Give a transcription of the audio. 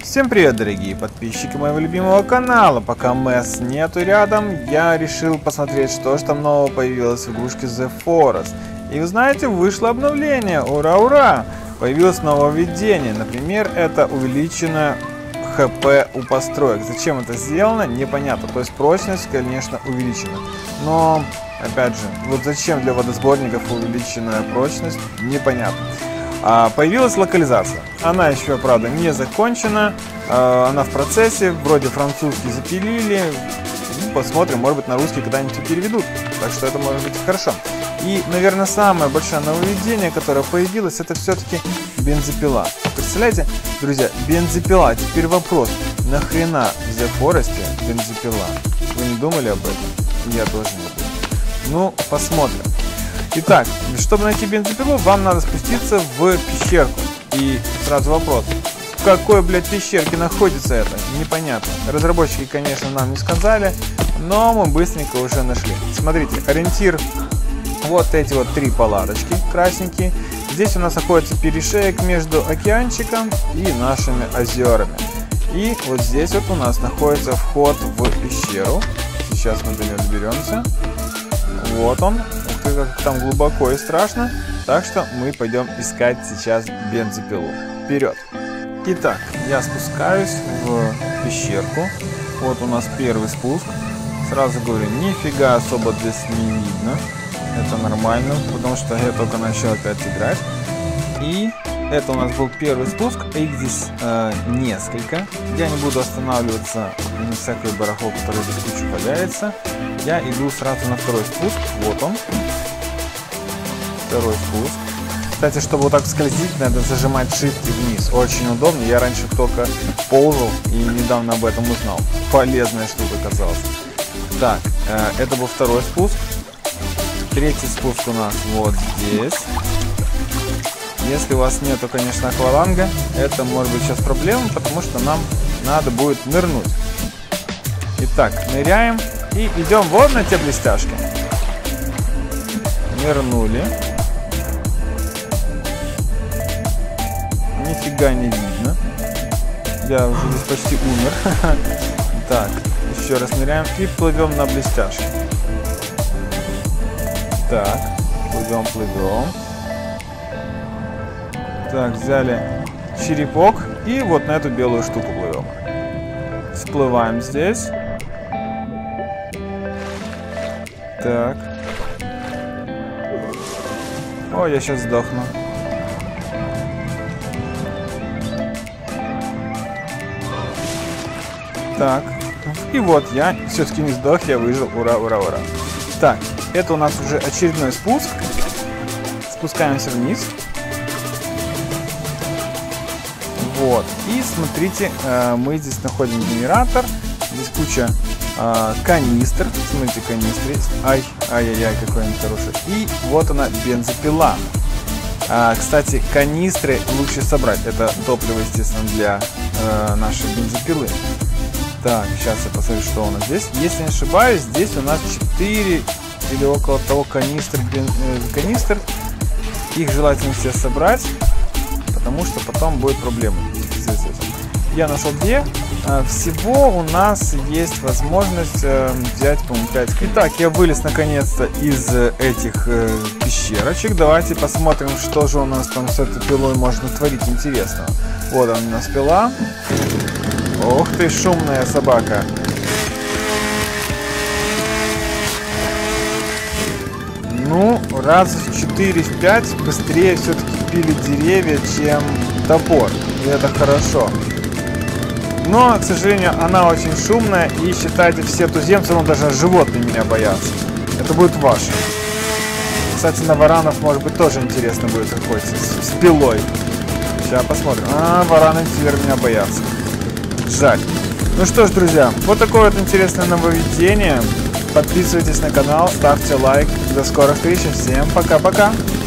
Всем привет, дорогие подписчики моего любимого канала. Пока Мэс нету рядом, я решил посмотреть, что же там нового появилось в игрушке The Forest. И вы знаете, вышло обновление, ура-ура! Появилось нововведение, например, это увеличено ХП у построек. Зачем это сделано, непонятно. То есть прочность, конечно, увеличена. Но, опять же, вот зачем для водосборников увеличенная прочность, непонятно. Появилась локализация. Она еще, правда, не закончена. Она в процессе. Вроде французский запилили. Посмотрим, может быть, на русский когда-нибудь переведут. Так что это может быть хорошо. И, наверное, самое большое нововведение, которое появилось, это все-таки бензопила. Представляете, друзья, бензопила. Теперь вопрос. Нахрена в The Forest бензопила? Вы не думали об этом? Я тоже не думал. Ну, посмотрим. Итак, чтобы найти бензопилу, вам надо спуститься в пещерку. И сразу вопрос. В какой, блядь, пещерке находится это? Непонятно. Разработчики, конечно, нам не сказали, но мы быстренько уже нашли. Смотрите, ориентир. Вот эти вот три палаточки красненькие. Здесь у нас находится перешеек между океанчиком и нашими озерами. И вот здесь вот у нас находится вход в пещеру. Сейчас мы до него доберемся. Вот он. Как там глубоко и страшно. Так что мы пойдем искать сейчас бензопилу. Вперед! Итак, я спускаюсь в пещерку. Вот у нас первый спуск. Сразу говорю, нифига особо здесь не видно. Это нормально, потому что я только начал опять играть. И это у нас был первый спуск. Их здесь несколько. Я не буду останавливаться на всякой барахло, которое здесь кучу валяется. Я иду сразу на второй спуск. Вот он. Второй спуск. Кстати, чтобы вот так скользить, надо зажимать Shift и вниз. Очень удобно. Я раньше только ползал и недавно об этом узнал. Полезная штука оказалась. Так, это был второй спуск. Третий спуск у нас вот здесь. Если у вас нету, конечно, акваланга, это может быть сейчас проблема, потому что нам надо будет нырнуть. Итак, ныряем и идем вот на те блестяшки. Нырнули. Нифига не видно. Я уже здесь почти умер. Так, еще раз ныряем и плывем на блестяшки. Так, плывем. Так, взяли черепок и вот на эту белую штуку плывем. Всплываем здесь. Так. О, я сейчас сдохну. Так. И вот я все-таки не сдох, я выжил. Ура, ура, ура. Так, это у нас уже очередной спуск. Спускаемся вниз. Вот. И смотрите, мы здесь находим генератор. Здесь куча канистр. Смотрите, канистры. Ай-яй-яй, какой он хороший. И вот она, бензопила. Кстати, канистры лучше собрать. Это топливо, естественно, для нашей бензопилы. Так, сейчас я посмотрю, что у нас здесь. Если не ошибаюсь, здесь у нас 4 или около того канистр. Их желательно все собрать, потому что потом будет проблема. Я нашел 2. Всего у нас есть возможность взять, по-моему, 5. Итак, я вылез наконец-то из этих пещерочек. Давайте посмотрим, что же у нас там с этой пилой можно творить интересного. Вот она у нас пила. Ох ты, шумная собака. Ну, раз в 4-5 быстрее все-таки пилит деревья, чем топор. И это хорошо. Но, к сожалению, она очень шумная. И считайте, все туземцы, ну даже животные меня боятся. Это будет ваше. Кстати, на варанов, может быть, тоже интересно будет охотиться с пилой. Сейчас посмотрим. Вараны теперь меня боятся. Жаль. Ну что ж, друзья, вот такое вот интересное нововведение. Подписывайтесь на канал, ставьте лайк. До скорых встреч. Всем пока-пока.